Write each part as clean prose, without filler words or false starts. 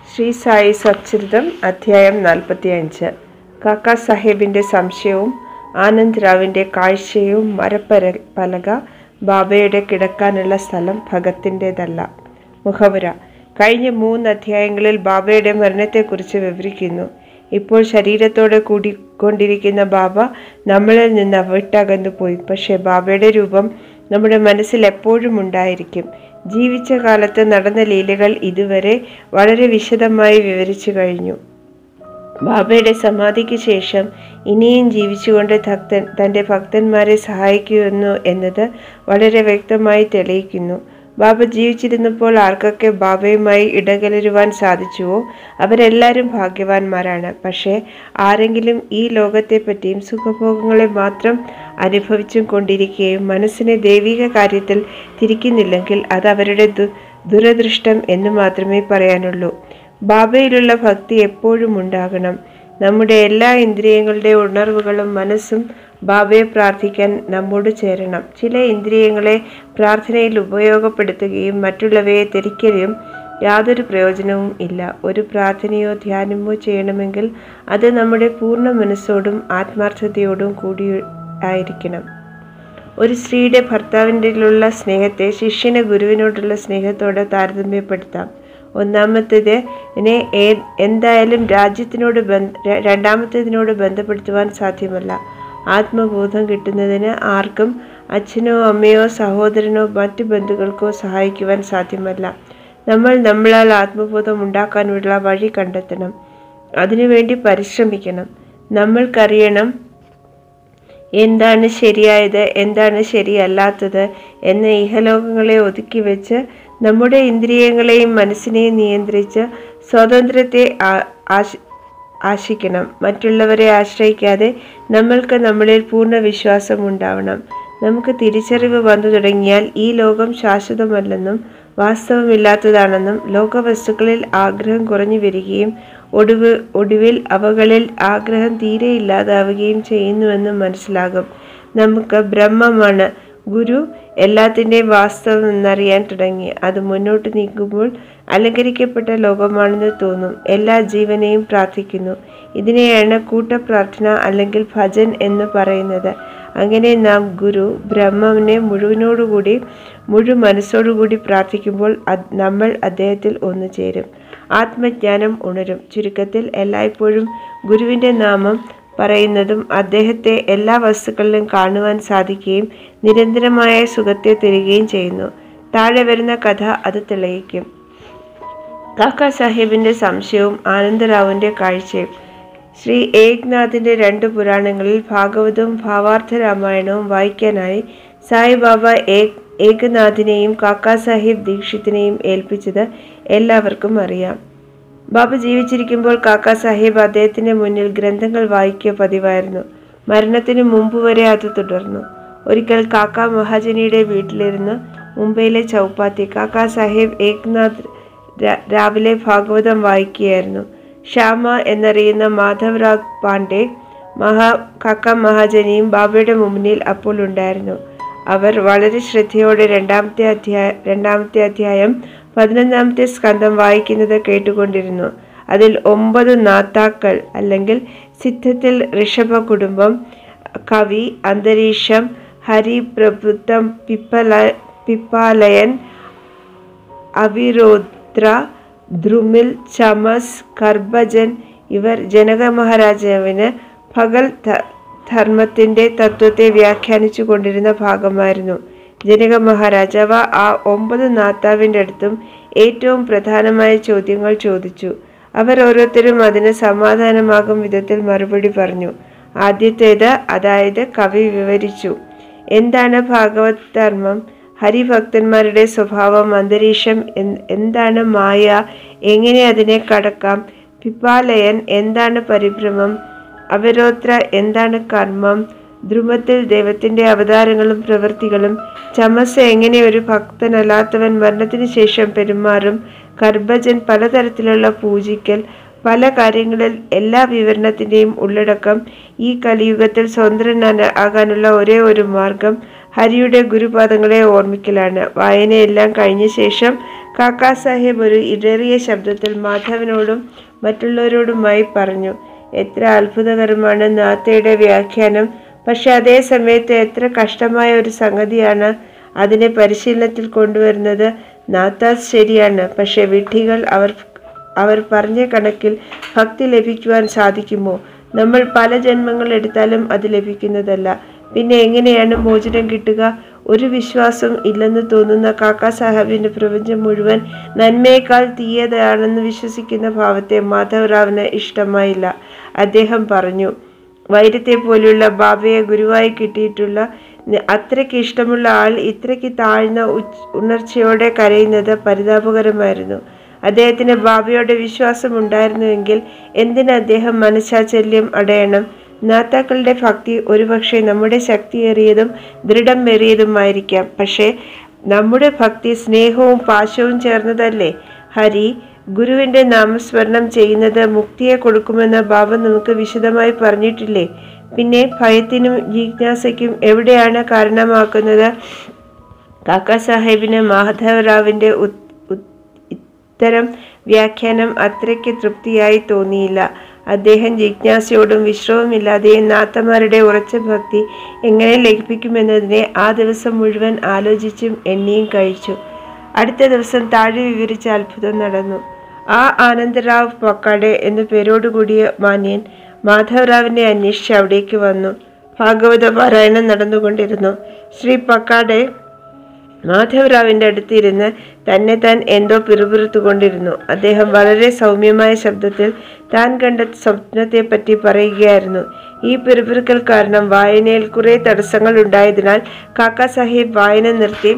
ശ്രീ സായി സച്ചരിതം അധ്യായം 45. കാക്കാ സാഹേബിൻ്റെ സംശയവും ആനന്ദ് റാവിൻ്റെ കാഴ്ചയും മരപ്പലക ബാബയുടെ കിടക്കാനുള്ള സ്ഥലം ഭഗത്തിൻ്റെതല്ല. മുഖവുര. കഴിഞ്ഞ 3 അധ്യായങ്ങളിൽ ബാബയുടെ മരണത്തെക്കുറിച്ച് വിവരിക്കുന്നു. ഇപ്പോൾ ശരീരത്തോടെ കൂടിക്കൊണ്ടിരിക്കുന്ന ബാബ നമ്മളിൽ നിന്ന് വിട്ടകന്നു പോയി. പക്ഷേ ബാബയുടെ രൂപം നമ്മുടെ മനസ്സിൽ എപ്പോഴും ഉണ്ടായിരിക്കും. ജീവിച്ച കാലത്ത് നടന്ന ലീലകൾ ഇതുവരെ വളരെ വിശദമായി വിവരിച്ചു കഴിഞ്ഞു. ബാബയുടെ സമാധിക്ക് ശേഷം ഇനിയും ജീവിച്ചുകൊണ്ട് തൻ്റെ ഭക്തന്മാരെ സഹായിക്കുന്നു എന്നത് വളരെ വ്യക്തമായി തെളിയിക്കുന്നു. ബാബ ജീവിച്ചിരുന്നപ്പോൾ ആർക്കൊക്കെ ബാബയുമായി ഇടകലരുവാൻ സാധിച്ചുവോ അവരെല്ലാവരും ഭാഗ്യവാന്മാരാണ്. പക്ഷേ ആരെങ്കിലും ഈ ലോകത്തെപ്പറ്റിയും സുഖഭോഗങ്ങളെ മാത്രം അനുഭവിച്ചും കൊണ്ടിരിക്കുകയും മനസ്സിനെ ദൈവിക കാര്യത്തിൽ തിരിക്കുന്നില്ലെങ്കിൽ അത് അവരുടെ ദുരദൃഷ്ടം എന്ന് മാത്രമേ പറയാനുള്ളൂ. ബാബയിലുള്ള ഭക്തി എപ്പോഴും ഉണ്ടാകണം. നമ്മുടെ എല്ലാ ഇന്ദ്രിയങ്ങളുടെ ഉണർവുകളും മനസ്സും ബാബയെ പ്രാർത്ഥിക്കാൻ നമ്മോട് ചേരണം. ചില ഇന്ദ്രിയങ്ങളെ പ്രാർത്ഥനയിൽ ഉപയോഗപ്പെടുത്തുകയും മറ്റുള്ളവയെ ത്യജിക്കുകയും യാതൊരു പ്രയോജനവും ഇല്ല. ഒരു പ്രാർത്ഥനയോ ധ്യാനമോ ചെയ്യണമെങ്കിൽ അത് നമ്മുടെ പൂർണ്ണ മനസ്സോടും ആത്മാർത്ഥതയോടും കൂടി ആയിരിക്കണം. ഒരു സ്ത്രീയുടെ ഭർത്താവിൻ്റെയുള്ള സ്നേഹത്തെ ശിഷ്യന് ഗുരുവിനോടുള്ള സ്നേഹത്തോടെ താരതമ്യപ്പെടുത്താം. ഒന്നാമത്തേതിനെ എന്തായാലും രണ്ടാമത്തേതിനോട് ബന്ധപ്പെടുത്തുവാൻ സാധ്യമല്ല. ആത്മബോധം കിട്ടുന്നതിന് ആർക്കും അച്ഛനോ അമ്മയോ സഹോദരനോ മറ്റു ബന്ധുക്കൾക്കോ സഹായിക്കുവാൻ സാധ്യമല്ല. നമ്മളാൽ ആത്മബോധം ഉണ്ടാക്കാനുള്ള വഴി കണ്ടെത്തണം. അതിനുവേണ്ടി പരിശ്രമിക്കണം. നമ്മൾക്കറിയണം എന്താണ് ശരിയായത്, എന്താണ് ശരിയല്ലാത്തത് എന്ന്. ഇഹലോകങ്ങളെ ഒതുക്കി വെച്ച് നമ്മുടെ ഇന്ദ്രിയങ്ങളെയും മനസ്സിനെയും നിയന്ത്രിച്ച് സ്വാതന്ത്ര്യത്തെ ആശിക്കണം. മറ്റുള്ളവരെ ആശ്രയിക്കാതെ നമ്മൾക്ക് നമ്മളിൽ പൂർണ്ണ വിശ്വാസം ഉണ്ടാവണം. നമുക്ക് തിരിച്ചറിവ് വന്നു തുടങ്ങിയാൽ ഈ ലോകം ശാശ്വതമല്ലെന്നും വാസ്തവമില്ലാത്തതാണെന്നും ലോകവസ്തുക്കളിൽ ആഗ്രഹം കുറഞ്ഞു വരികയും ഒടുവിൽ അവകളിൽ ആഗ്രഹം തീരെ ഇല്ലാതാവുകയും ചെയ്യുന്നുവെന്നും മനസ്സിലാകും. നമുക്ക് ബ്രഹ്മമാണ് ഗുരു എല്ലാത്തിൻ്റെയും വാസ്തവം എന്നറിയാൻ തുടങ്ങി. അത് മുന്നോട്ട് നീങ്ങുമ്പോൾ അലങ്കരിക്കപ്പെട്ട ലോകമാണെന്ന് തോന്നും. എല്ലാ ജീവനെയും പ്രാർത്ഥിക്കുന്നു. ഇതിനെയാണ് കൂട്ടപ്രാർത്ഥന അല്ലെങ്കിൽ ഭജൻ എന്ന് പറയുന്നത്. അങ്ങനെ നാം ഗുരു ബ്രഹ്മനെ മുഴു മനസ്സോടുകൂടി പ്രാർത്ഥിക്കുമ്പോൾ നമ്മൾ അദ്ദേഹത്തിൽ ഒന്നുചേരും. ആത്മജ്ഞാനം ഉണരും. ചുരുക്കത്തിൽ എല്ലായ്പ്പോഴും ഗുരുവിൻ്റെ നാമം പറയുന്നതും അദ്ദേഹത്തെ എല്ലാ വസ്തുക്കളിലും കാണുവാൻ സാധിക്കുകയും നിരന്തരമായ സുഖത്തെ തരികയും ചെയ്യുന്നു. താഴെ വരുന്ന കഥ അത് തെളിയിക്കും. കാക്കാ സാഹേബിൻ്റെ സംശയവും ആനന്ദറാവുവിൻ്റെ കാഴ്ചയും. ശ്രീ ഏകനാഥിൻ്റെ 2 പുരാണങ്ങളിൽ ഭാഗവതവും ഭാവാർത്ഥ രാമായണവും വായിക്കാനായി സായിബാബ ഏകനാഥിനെയും കാക്കാ സാഹിബ് ദീക്ഷിത്തിനെയും ഏൽപ്പിച്ചത് എല്ലാവർക്കും അറിയാം. ബാബ ജീവിച്ചിരിക്കുമ്പോൾ കാക്കാ സാഹിബ് അദ്ദേഹത്തിൻ്റെ മുന്നിൽ ഗ്രന്ഥങ്ങൾ വായിക്കുക പതിവായിരുന്നു. മരണത്തിന് മുമ്പ് വരെ അത് തുടർന്നു. ഒരിക്കൽ കാക്കാ മഹാജനിയുടെ വീട്ടിലിരുന്ന് മുംബൈയിലെ ചൗപ്പാത്തി കാക്കാ സാഹിബ് ഏകനാഥ് രാവിലെ ഭാഗവതം വായിക്കുകയായിരുന്നു. ശ്യാമ എന്നറിയുന്ന മാധവ് രാഗ് പാണ്ഡെ കാക്കാ മഹാജനിയും ബാബയുടെ മുന്നിൽ അപ്പോൾ ഉണ്ടായിരുന്നു. അവർ വളരെ ശ്രദ്ധയോടെ രണ്ടാമത്തെ അധ്യായം 11ാമത്തെ സ്കന്ധം വായിക്കുന്നത് കേട്ടുകൊണ്ടിരുന്നു. അതിൽ 9 നാത്താക്കൾ അല്ലെങ്കിൽ സിദ്ധത്തിൽ ഋഷഭ കുടുംബം, കവി, അന്തരീക്ഷം, ഹരി, പ്രഭുത്വം, പിപ്പാലയൻ, അവിരോത്ര, ദ്രുമിൽ, ചമസ്, കർഭജൻ ഇവർ ജനക മഹാരാജാവിന് ഭഗൽ ധർമ്മത്തിൻ്റെ തത്വത്തെ വ്യാഖ്യാനിച്ചു കൊണ്ടിരുന്ന ഭാഗമായിരുന്നു. ജനക മഹാരാജാവ് ആ 9 നാത്താവിൻ്റെ അടുത്തും ഏറ്റവും പ്രധാനമായ ചോദ്യങ്ങൾ ചോദിച്ചു. അവർ ഓരോരുത്തരും അതിന് സമാധാനമാകും വിധത്തിൽ മറുപടി പറഞ്ഞു. ആദ്യത്തേത്, അതായത് കവി വിവരിച്ചു. എന്താണ് ഭാഗവത് ധർമ്മം, ഹരിഭക്തന്മാരുടെ സ്വഭാവം, അന്തരീക്ഷം എന്താണ്, മായ എങ്ങനെ അതിനെ കടക്കാം, പിപ്പാലയൻ എന്താണ് പരിഭ്രമം, അവിരോത്ര എന്താണ് കർമ്മം, ദ്രുമത്തിൽ ദൈവത്തിൻ്റെ അവതാരങ്ങളും പ്രവൃത്തികളും, ചമസ് എങ്ങനെ ഒരു ഭക്തനല്ലാത്തവൻ മരണത്തിന് ശേഷം പെരുമാറും, കർഭജൻ പലതരത്തിലുള്ള പൂജിക്കൽ, പല കാര്യങ്ങളിൽ എല്ലാ വിവരണത്തിൻ്റെയും ഉള്ളടക്കം. ഈ കലിയുഗത്തിൽ സ്വതന്ത്രനാകാനുള്ള ഒരേ ഒരു മാർഗം ഹരിയുടെ ഗുരുപാദങ്ങളെ ഓർമ്മിക്കലാണ്. വായനയെല്ലാം കഴിഞ്ഞ ശേഷം കാക്കാ സാഹേബ് ഒരു ഇടറിയ ശബ്ദത്തിൽ മാധവനോടും മറ്റുള്ളവരോടുമായി പറഞ്ഞു, എത്ര അത്ഭുതകരമാണ് നാഥയുടെ വ്യാഖ്യാനം. പക്ഷെ അതേ സമയത്ത് എത്ര കഷ്ടമായ ഒരു സംഗതിയാണ് അതിനെ പരിശീലനത്തിൽ കൊണ്ടുവരുന്നത്. നാഥ ശരിയാണ്, പക്ഷെ വിഡ്ഢികൾ അവർ പറഞ്ഞ കണക്കിൽ ഭക്തി ലഭിക്കുവാൻ സാധിക്കുമോ? നമ്മൾ പല ജന്മങ്ങൾ എടുത്താലും അത് ലഭിക്കുന്നതല്ല. പിന്നെ എങ്ങനെയാണ് മോചനം കിട്ടുക? ഒരു വിശ്വാസം ഇല്ലെന്ന് തോന്നുന്ന കാക്കാ സാഹേബിന്റെ പ്രപഞ്ചം മുഴുവൻ നന്മയേക്കാൾ തീയതാണെന്ന് വിശ്വസിക്കുന്ന ഭാവത്തെ മാധവറാവിന് ഇഷ്ടമായില്ല. അദ്ദേഹം പറഞ്ഞു, വൈരത്തെ പോലുള്ള ബാബയെ ഗുരുവായി കിട്ടിയിട്ടുള്ള അത്രയ്ക്ക് ഇഷ്ടമുള്ള ആൾ ഇത്രയ്ക്ക് താഴ്ന്ന ഉണർച്ചയോടെ കരയുന്നത് പരിതാപകരമായിരുന്നു. അദ്ദേഹത്തിന് ബാബയോടെ വിശ്വാസം ഉണ്ടായിരുന്നുവെങ്കിൽ എന്തിന് അദ്ദേഹം മനഃശാചല്യം അടയണം? നാഥാക്കളുടെ ഭക്തി ഒരുപക്ഷെ നമ്മുടെ ശക്തിയേറിയതും ദൃഢമേറിയതുമായിരിക്കാം. പക്ഷേ നമ്മുടെ ഭക്തി സ്നേഹവും പാശവും ചേർന്നതല്ലേ? ഹരി, ഗുരുവിൻ്റെ നാമസ്മരണം ചെയ്യുന്നത് മുക്തിയെ കൊടുക്കുമെന്ന് ബാബ നമുക്ക് വിശദമായി പറഞ്ഞിട്ടില്ലേ? പിന്നെ ഭയത്തിനും ജിജ്ഞാസയ്ക്കും എവിടെയാണ് കാരണമാക്കുന്നത്? കാക്കാ സാഹേബിന് മാധവറാവിൻ്റെ ഇത്തരം വ്യാഖ്യാനം അത്രയ്ക്ക് തൃപ്തിയായി തോന്നിയില്ല. അദ്ദേഹം ജിജ്ഞാസയോടും വിശ്രമമില്ലാതെയും നാഥന്മാരുടെ ഉറച്ച ഭക്തി എങ്ങനെ ലഭിക്കുമെന്നതിനെ ആ ദിവസം മുഴുവൻ ആലോചിച്ചും എണ്ണിയും കഴിച്ചു. അടുത്ത ദിവസം താഴെ വിവരിച്ച അത്ഭുതം നടന്നു. ആ ആനന്ദറാവ് പക്കാടെ എന്നു പേരോടുകൂടിയ മാന്യൻ മാധവറാവിനെ അന്വേഷിച്ച് അവിടേക്ക് വന്നു. ഭാഗവത പാരായണം നടന്നുകൊണ്ടിരുന്നു. ശ്രീ പക്കാടെ മാധവറാവിൻ്റെ അടുത്തിരുന്ന് തന്നെ താൻ എന്തോ പിറുപിറുത്തുകൊണ്ടിരുന്നു. അദ്ദേഹം വളരെ സൗമ്യമായ ശബ്ദത്തിൽ താൻ കണ്ട സ്വപ്നത്തെപ്പറ്റി പറയുകയായിരുന്നു. ഈ പിറുപിറുക്കൽ കാരണം വായനയിൽ കുറേ തടസ്സങ്ങൾ ഉണ്ടായതിനാൽ കാക്കാ സാഹേബ് വായന നിർത്തി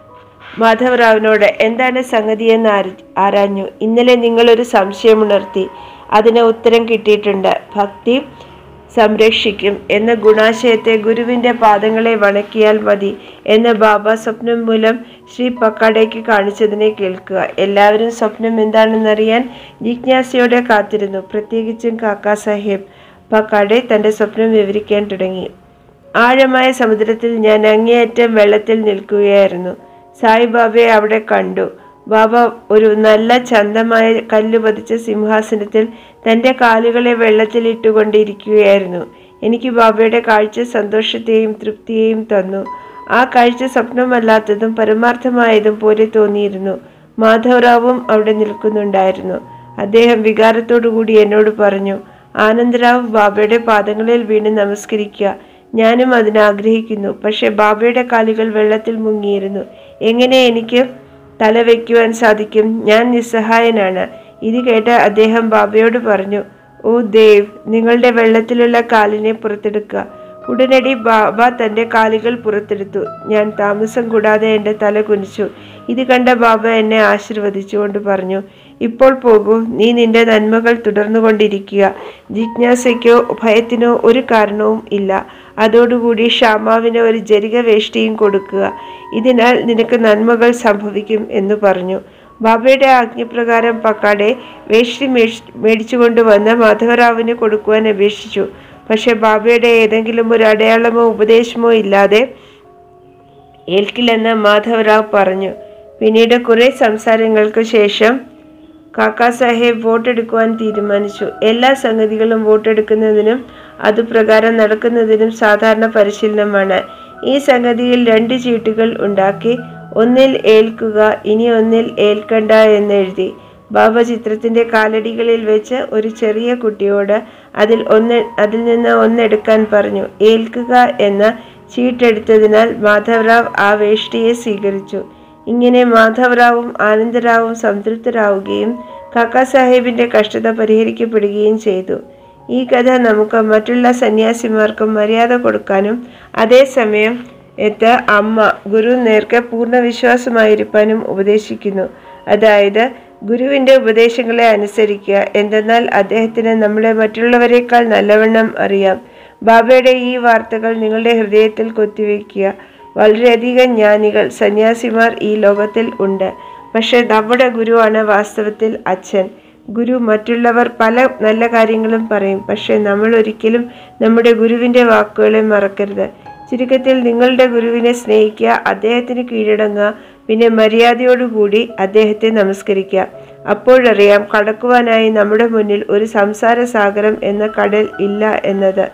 മാധവറാവിനോട് എന്താണ് സംഗതിയെന്ന് ആരാഞ്ഞു. ഇന്നലെ നിങ്ങളൊരു സംശയമുണർത്തി, അതിന് ഉത്തരം കിട്ടിയിട്ടുണ്ട്. ഭക്തി സംരക്ഷിക്കും എന്ന ഗുണാശയത്തെ ഗുരുവിൻ്റെ പാദങ്ങളെ വണക്കിയാൽ മതി എന്ന് ബാബ സ്വപ്നം മൂലം ശ്രീ പക്കാടേക്ക് കാണിച്ചതിനെ കേൾക്കുക. എല്ലാവരും സ്വപ്നം എന്താണെന്നറിയാൻ ജിജ്ഞാസയോടെ കാത്തിരുന്നു. പ്രത്യേകിച്ചും കാക്കാ സാഹേബ്. പക്കാടെ തൻ്റെ സ്വപ്നം വിവരിക്കാൻ തുടങ്ങി. ആഴമായ സമുദ്രത്തിൽ ഞാൻ അങ്ങേയറ്റം വെള്ളത്തിൽ നിൽക്കുകയായിരുന്നു. സായിബാബയെ അവിടെ കണ്ടു. ബാബ ഒരു നല്ല ചന്തമായ കല്ല് പതിച്ച സിംഹാസനത്തിൽ തൻ്റെ കാലുകളെ വെള്ളത്തിൽ ഇട്ടുകൊണ്ടിരിക്കുകയായിരുന്നു. എനിക്ക് ബാബയുടെ കാഴ്ച സന്തോഷത്തെയും തൃപ്തിയെയും തന്നു. ആ കാഴ്ച സ്വപ്നമല്ലാത്തതും പരമാർത്ഥമായതും പോലെ തോന്നിയിരുന്നു. മാധവറാവും അവിടെ നിൽക്കുന്നുണ്ടായിരുന്നു. അദ്ദേഹം വികാരത്തോടുകൂടി എന്നോട് പറഞ്ഞു, ആനന്ദറാവ് ബാബയുടെ പാദങ്ങളിൽ വീണ് നമസ്കരിക്കുക. ഞാനും അതിനാഗ്രഹിക്കുന്നു. പക്ഷെ ബാബയുടെ കാലുകൾ വെള്ളത്തിൽ മുങ്ങിയിരുന്നു. എങ്ങനെ എനിക്ക് തല വയ്ക്കുവാൻ സാധിക്കും? ഞാൻ നിസ്സഹായനാണ്. ഇത് കേട്ട് അദ്ദേഹം ബാബയോട് പറഞ്ഞു, ഓ ദേവ്, നിങ്ങളുടെ വെള്ളത്തിലുള്ള കാലിനെ പുറത്തെടുക്കുക. ഉടനടി ബാബ തൻ്റെ കാലുകൾ പുറത്തെടുത്തു. ഞാൻ താമസം കൂടാതെ എൻ്റെ തല കുനിച്ചു. ഇത് കണ്ട ബാബ എന്നെ ആശീർവദിച്ചുകൊണ്ട് പറഞ്ഞു, ഇപ്പോൾ പോകൂ, നീ നിന്റെ നന്മകൾ തുടർന്നുകൊണ്ടിരിക്കുക. ജിജ്ഞാസയ്ക്കോ ഭയത്തിനോ ഒരു കാരണവും ഇല്ല. അതോടുകൂടി ഷാമാവിന് ഒരു ജരിക വേഷ്ടിയും കൊടുക്കുക. ഇതിനാൽ നിനക്ക് നന്മകൾ സംഭവിക്കും എന്ന് പറഞ്ഞു. ബാബയുടെ ആജ്ഞപ്രകാരം പക്കാടെ വേഷ്ടി മേടിച്ചുകൊണ്ടുവന്ന് മാധവറാവിന് കൊടുക്കുവാൻ അപേക്ഷിച്ചു. പക്ഷെ ബാബയുടെ ഏതെങ്കിലും ഒരു അടയാളമോ ഉപദേശമോ ഇല്ലാതെ ഏൽക്കില്ലെന്ന് മാധവറാവ് പറഞ്ഞു. പിന്നീട് കുറേ സംസാരങ്ങൾക്ക് ശേഷം കാക്കാ സാഹേബ് വോട്ടെടുക്കുവാൻ തീരുമാനിച്ചു. എല്ലാ സംഗതികളും വോട്ടെടുക്കുന്നതിനും അതുപ്രകാരം നടക്കുന്നതിനും സാധാരണ പരിശീലനമാണ്. ഈ സംഗതിയിൽ 2 ചീട്ടുകൾ ഉണ്ടാക്കി ഒന്നിൽ ഏൽക്കുക, ഇനി ഒന്നിൽ ഏൽക്കണ്ട എന്നെഴുതി. ബാബ ചിത്രത്തിൻ്റെ കാലടികളിൽ വെച്ച് ഒരു ചെറിയ കുട്ടിയോട് അതിൽ നിന്ന് ഒന്നെടുക്കാൻ പറഞ്ഞു. ഏൽക്കുക എന്ന ചീട്ടെടുത്തതിനാൽ മാധവറാവ് ആ വേഷ്ടിയെ സ്വീകരിച്ചു. ഇങ്ങനെ മാധവറാവും ആനന്ദറാവും സംതൃപ്തരാവുകയും കാക്കാ സാഹേബിൻ്റെ കഷ്ടത പരിഹരിക്കപ്പെടുകയും ചെയ്തു. ഈ കഥ നമുക്ക് മറ്റുള്ള സന്യാസിമാർക്കും മര്യാദ കൊടുക്കാനും അതേസമയം അമ്മ ഗുരു നേർക്ക് പൂർണ്ണ വിശ്വാസമായിരിക്കാനും ഉപദേശിക്കുന്നു. അതായത് ഗുരുവിൻ്റെ ഉപദേശങ്ങളെ അനുസരിക്കുക. എന്തെന്നാൽ അദ്ദേഹത്തിന് നമ്മളെ മറ്റുള്ളവരെക്കാൾ നല്ലവണ്ണം അറിയാം. ബാബയുടെ ഈ വാർത്തകൾ നിങ്ങളുടെ ഹൃദയത്തിൽ കൊത്തിവെക്കുക. വളരെയധികം ജ്ഞാനികൾ സന്യാസിമാർ ഈ ലോകത്തിൽ ഉണ്ട്. പക്ഷെ നമ്മുടെ ഗുരുവാണ് വാസ്തവത്തിൽ അച്ഛൻ. ഗുരു മറ്റുള്ളവർ പല നല്ല കാര്യങ്ങളും പറയും. പക്ഷെ നമ്മൾ ഒരിക്കലും നമ്മുടെ ഗുരുവിൻ്റെ വാക്കുകളെ മറക്കരുത്. ചുരുക്കത്തിൽ നിങ്ങളുടെ ഗുരുവിനെ സ്നേഹിക്കുക, അദ്ദേഹത്തിന് കീഴടങ്ങുക, പിന്നെ മര്യാദയോടുകൂടി അദ്ദേഹത്തെ നമസ്കരിക്കുക. അപ്പോഴറിയാം കടക്കുവാനായി നമ്മുടെ മുന്നിൽ ഒരു സംസാര സാഗരം എന്ന കടൽ ഇല്ല എന്നത്.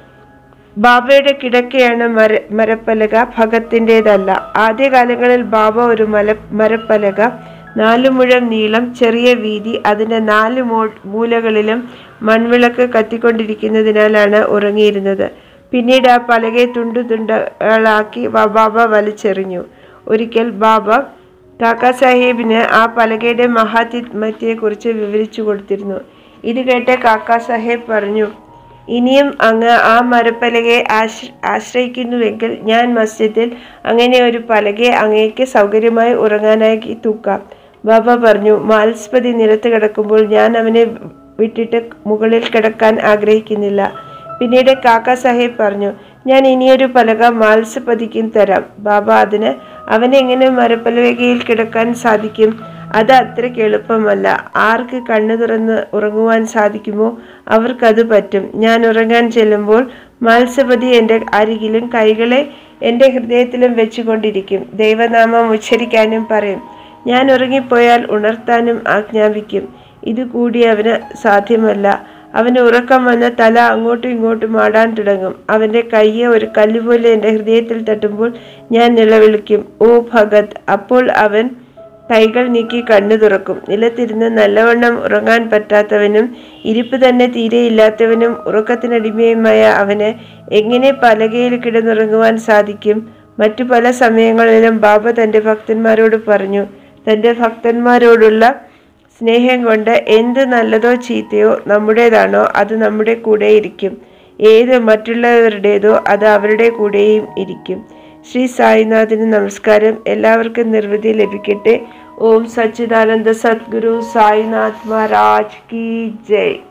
ബാബയുടെ കിടക്കയാണ് മരപ്പലക, ഭഗത്തിൻ്റെതല്ല. ആദ്യകാലങ്ങളിൽ ബാബ ഒരു മരപ്പലക, 4 മുഴം നീളം, ചെറിയ വീതി, അതിൻ്റെ 4 മൂലകളിലും മൺവിളക്ക് കത്തിക്കൊണ്ടിരിക്കുന്നതിനാലാണ് ഉറങ്ങിയിരുന്നത്. പിന്നീട് ആ പലകയെ തുണ്ടുകളാക്കി ബാബ വലിച്ചെറിഞ്ഞു. ഒരിക്കൽ ബാബ കാക്കാ സാഹേബിന് ആ പലകയുടെ മഹാത്മ്യത്തെക്കുറിച്ച് വിവരിച്ചു കൊടുത്തിരുന്നു. ഇത് കേട്ട് കാക്കാ സാഹേബ് പറഞ്ഞു, ഇനിയും അങ്ങ് ആ മരപ്പലകയെ ആശ്രയിക്കുന്നുവെങ്കിൽ ഞാൻ മസ്ജിദിൽ അങ്ങനെ ഒരു പലകയെ അങ്ങേക്ക് സൗകര്യമായി ഉറങ്ങാനായി തൂക്കാം. ബാബ പറഞ്ഞു, മാൽസ്പതി നിലത്ത് കിടക്കുമ്പോൾ ഞാൻ അവനെ വിട്ടിട്ട് മുകളിൽ കിടക്കാൻ ആഗ്രഹിക്കുന്നില്ല. പിന്നീട് കാക്കാ സാഹേബ് പറഞ്ഞു, ഞാൻ ഇനിയൊരു പലക മാൽസ്പതിക്കും തരാം. ബാബ അതിന് അവനെങ്ങനെ മരപ്പലകയിൽ കിടക്കാൻ സാധിക്കും? അത് അത്രയ്ക്ക് എളുപ്പമല്ല. ആർക്ക് കണ്ണു തുറന്ന് ഉറങ്ങുവാൻ സാധിക്കുമോ അവർക്കത് പറ്റും. ഞാൻ ഉറങ്ങാൻ ചെല്ലുമ്പോൾ മാത്സ്യപതി എൻ്റെ അരികിലും കൈകളെ എൻ്റെ ഹൃദയത്തിലും വെച്ചുകൊണ്ടിരിക്കും. ദൈവനാമം ഉച്ചരിക്കാനും പറയും. ഞാൻ ഉറങ്ങിപ്പോയാൽ ഉണർത്താനും ആജ്ഞാപിക്കും. ഇതുകൂടി അവന് സാധ്യമല്ല. അവന് ഉറക്കം വന്ന് തല അങ്ങോട്ടും ഇങ്ങോട്ടും ആടാൻ തുടങ്ങും. അവൻ്റെ കയ്യെ ഒരു കല്ലുപോലെ എൻ്റെ ഹൃദയത്തിൽ തട്ടുമ്പോൾ ഞാൻ നിലവിളിക്കും, ഓ ഭഗത്. അപ്പോൾ അവൻ കൈകൾ നീക്കി കണ്ണു തുറക്കും. നിലത്തിരുന്ന് നല്ലവണ്ണം ഉറങ്ങാൻ പറ്റാത്തവനും ഇരിപ്പ് തന്നെ തീരെയില്ലാത്തവനും ഉറക്കത്തിനടിമയുമായ അവന് എങ്ങനെ പലകയിൽ കിടന്നുറങ്ങുവാൻ സാധിക്കും? മറ്റു പല സമയങ്ങളിലും ബാബ തൻ്റെ ഭക്തന്മാരോട് പറഞ്ഞു, തൻ്റെ ഭക്തന്മാരോടുള്ള സ്നേഹം കൊണ്ട് എന്ത് നല്ലതോ ചീത്തയോ നമ്മുടേതാണോ അത് നമ്മുടെ കൂടെ ഇരിക്കും. ഏത് മറ്റുള്ളവരുടേതോ അത് അവരുടെ കൂടെയും ഇരിക്കും. ശ്രീ സായിനാഥിന് നമസ്കാരം. എല്ലാവർക്കും നിർവൃതി ലഭിക്കട്ടെ. ഓം സച്ചിദാനന്ദ സദ്ഗുരു സായിനാഥ് മഹാരാജ് കി ജയ്.